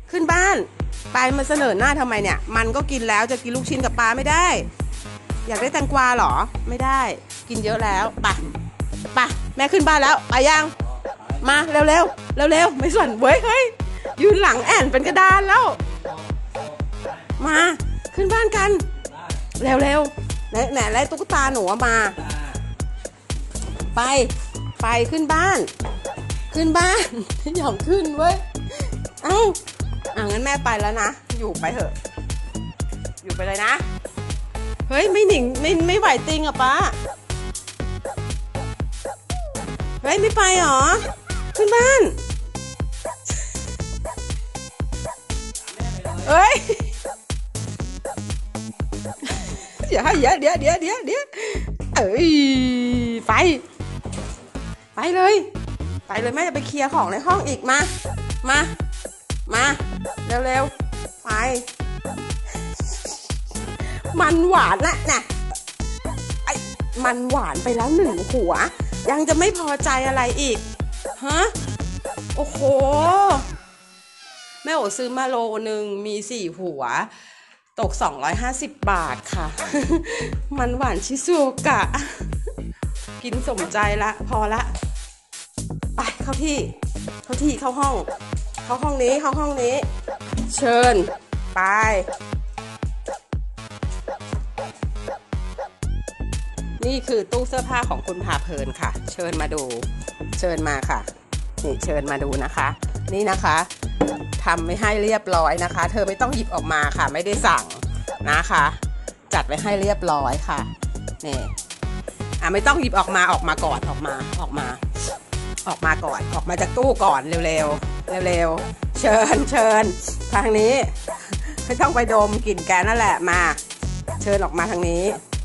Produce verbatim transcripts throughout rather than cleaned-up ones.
ขึ้นบ้านไปมาเสนอหน้าทำไมเนี่ยมันก็กินแล้วจะกินลูกชิ้นกับปลาไม่ได้อยากได้แตงกวาหรอไม่ได้กินเยอะแล้วไปไปแม่ขึ้นบ้านแล้วไปยังมาเร็วเร็วเร็วเร็วไม่ส่วนเว้ยเฮ้ยยืนหลังแอนเป็นกระดานแล้วมาขึ้นบ้านกันเร็วเร็วไหนไหนไรตุ๊กตาหนูมาไปไปขึ้นบ้านขึ้นบ้านยอมขึ้นเว้ยเอ้าอ่ะงั้นแม่ไปแล้วนะอยู่ไปเถอะอยู่ไปเลยนะเฮ้ยไม่หนิงไม่ไม่ไหวติงอ่ะป้าเฮ้ยไม่ไปหรอขึ้นบ้านเฮ้ยเดี๋ยวเดี๋ยวเดี๋ยวเดี๋ยวเดี๋ยวเดี๋ยวเอ้ยไปไปเลยไปเลยแม่จะไปเคลียร์ของในห้องอีกมามามาเร็วๆไปมันหวานละนะไอ้มันหวานไปแล้วหนึ่งหัวยังจะไม่พอใจอะไรอีกฮะโอ้โหแม่โอซื้อมาโลนึงมีสี่หัวตกสองร้อยห้าสิบบาทค่ะมันหวานชิซูกะกินสมใจละพอละไปเข้าที่เข้าที่เข้าห้องเข้าห้องนี้เข้าห้องนี้เชิญไปนี่คือตู้เสื้อผ้าของคุณพาเพลินค่ะเชิญมาดูเชิญมาค่ะนี่เชิญมาดูนะคะนี่นะคะทำไม่ให้เรียบร้อยนะคะเธอไม่ต้องหยิบออกมาค่ะไม่ได้สั่งนะคะจัดไว้ให้เรียบร้อยค่ะนี่อ่ะไม่ต้องหยิบออกมาออกมาก่อนออกมาออกมาออกมาก่อนออกมาจากตู้ก่อนเร็วๆเร็วๆเชิญเชิญทางนี้ไม่ต้องไปดมกลิ่นแกนั่นแหละมาเชิญออกมาทางนี้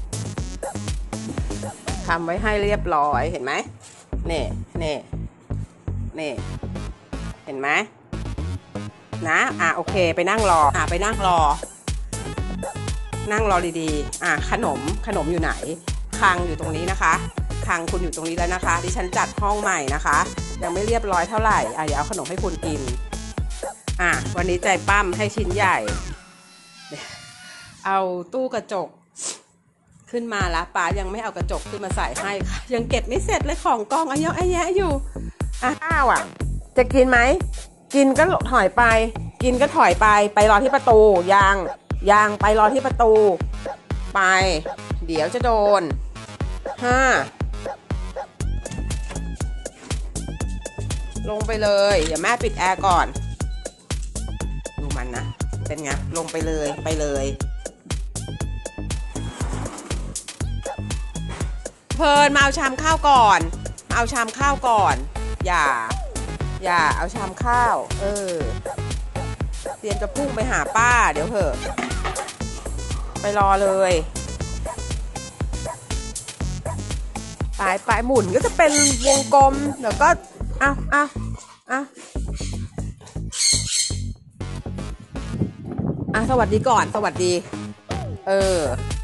ทำไว้ให้เรียบร้อยเห็นไหมนี่นี่นี่เห็นไหมนะอ่ะโอเคไปนั่งรออ่ะไปนั่งรอนั่งรอดีๆอ่ะขนมขนมอยู่ไหนคลังอยู่ตรงนี้นะคะคลังคุณอยู่ตรงนี้แล้วนะคะดิฉันจัดห้องใหม่นะคะยังไม่เรียบร้อยเท่าไหร่อ่ะเดี๋ยวเอาขนมให้คุณกินอ่ะวันนี้ใจปั้มให้ชิ้นใหญ่เอาตู้กระจกขึ้นมาละป้ายังไม่เอากระจกขึ้นมาใส่ให้ค่ะยังเก็บไม่เสร็จเลยของกองอะเยอะแยะอยู่อ่ะข้าวอ่ะจะกินไหมกินก็ถอยไปกินก็ถอยไปไปรอที่ประตูยางยางไปรอที่ประตูไปเดี๋ยวจะโดนห้าลงไปเลยเดี๋ยวแม่ปิดแอร์ก่อนดูมันนะเป็นไงลงไปเลยไปเลยเพลินมาเอาชามข้าวก่อนเอาชามข้าวก่อนอย่าอย่าเอาชามข้าวเออเตรียมจะพุ่งไปหาป้าเดี๋ยวเถอะไปรอเลยปลายปลายหมุนก็จะเป็นวงกลมเดี๋ยวก็เอาเอาเอาอ่ะสวัสดีก่อนสวัสดีเออ